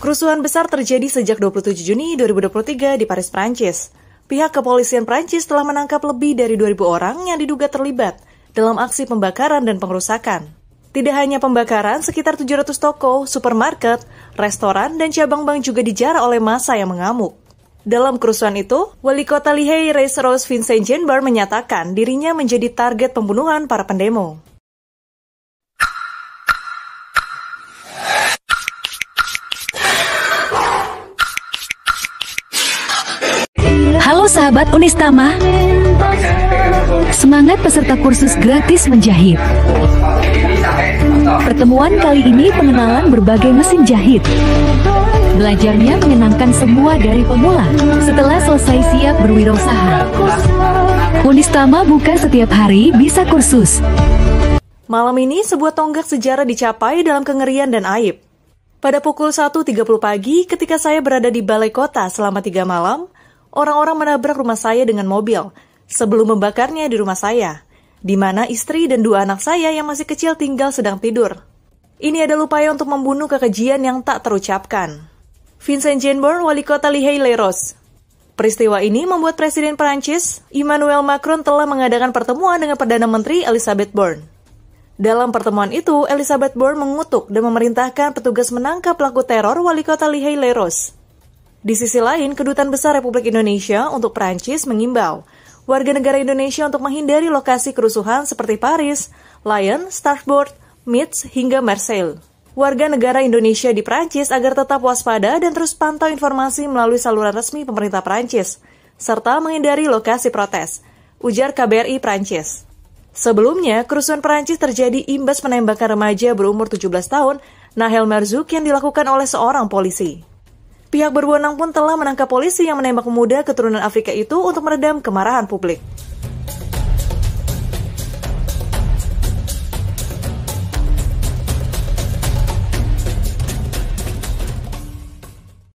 Kerusuhan besar terjadi sejak 27 Juni 2023 di Paris, Prancis. Pihak kepolisian Prancis telah menangkap lebih dari 2.000 orang yang diduga terlibat dalam aksi pembakaran dan pengerusakan. Tidak hanya pembakaran, sekitar 700 toko, supermarket, restoran, dan cabang bank juga dijarah oleh massa yang mengamuk. Dalam kerusuhan itu, Wali Kota Le Havre Vincent Jeanbrun menyatakan dirinya menjadi target pembunuhan para pendemo. Halo sahabat Unistama, semangat peserta kursus gratis menjahit. Pertemuan kali ini pengenalan berbagai mesin jahit. Belajarnya menyenangkan semua dari pemula setelah selesai siap berwirausaha. Unistama buka setiap hari bisa kursus. Malam ini sebuah tonggak sejarah dicapai dalam kengerian dan aib. Pada pukul 1.30 pagi ketika saya berada di balai kota selama 3 malam, orang-orang menabrak rumah saya dengan mobil sebelum membakarnya di rumah saya, di mana istri dan 2 anak saya yang masih kecil tinggal sedang tidur. Ini adalah upaya untuk membunuh kekejian yang tak terucapkan. Vincent Jeanbrun, Wali Kota Le Havre. Peristiwa ini membuat Presiden Prancis, Emmanuel Macron telah mengadakan pertemuan dengan Perdana Menteri Elisabeth Borne. Dalam pertemuan itu, Elisabeth Borne mengutuk dan memerintahkan petugas menangkap pelaku teror Wali Kota Le Havre. Di sisi lain, Kedutaan Besar Republik Indonesia untuk Prancis mengimbau warga negara Indonesia untuk menghindari lokasi kerusuhan seperti Paris, Lyon, Strasbourg, Metz, hingga Marseille. Warga negara Indonesia di Prancis agar tetap waspada dan terus pantau informasi melalui saluran resmi pemerintah Prancis, serta menghindari lokasi protes, ujar KBRI Prancis. Sebelumnya, kerusuhan Prancis terjadi imbas penembakan remaja berumur 17 tahun, Nahel Merzouk, yang dilakukan oleh seorang polisi. Pihak berwenang pun telah menangkap polisi yang menembak pemuda keturunan Afrika itu untuk meredam kemarahan publik.